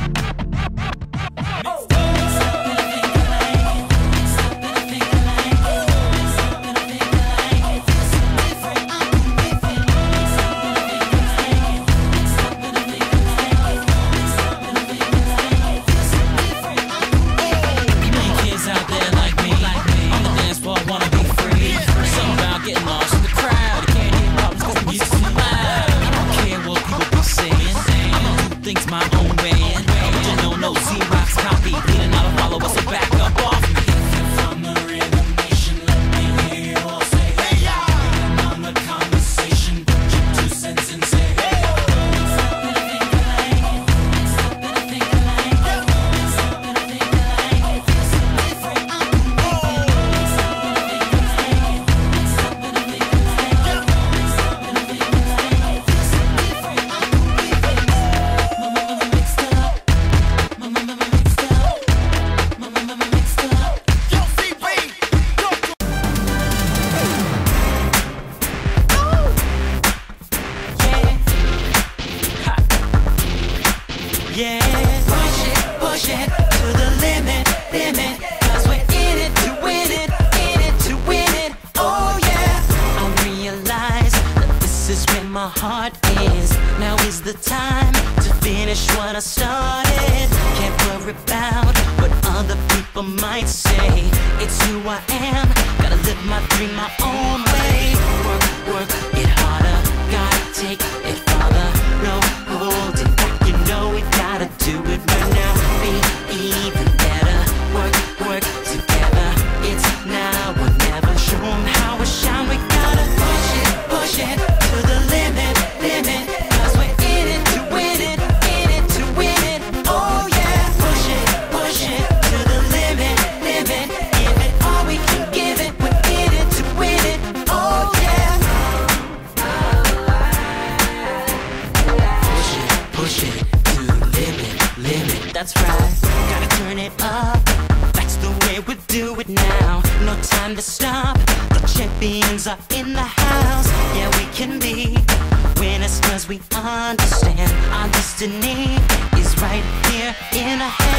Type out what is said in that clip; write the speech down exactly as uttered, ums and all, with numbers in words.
Yeah, push it, push it to the limit, limit. Cause we're in it to win it, in it to win it. Oh yeah, I realize that this is where my heart is. Now is the time to finish what I started. Can't worry about what other people might say. It's who I am, gotta live my dream my own way. Work, work it harder, gotta take it farther. No holding back, you know we gotta do it right now. Be even better, work, work together. It's now or never, show 'em how we shine. We gotta push it, push it to the limit, limit. Cause we're in it to win it, in it to win it. Oh yeah, push it, push it to the limit, limit. Give it all we can give it, we're in it to win it. Oh yeah. Push it, push it to the limit, limit. That's right, gotta turn it up. That's the way we do it now. No time to stop. The champions are in the house. Yeah, we can be winners cause we understand our destiny is right here in our hands.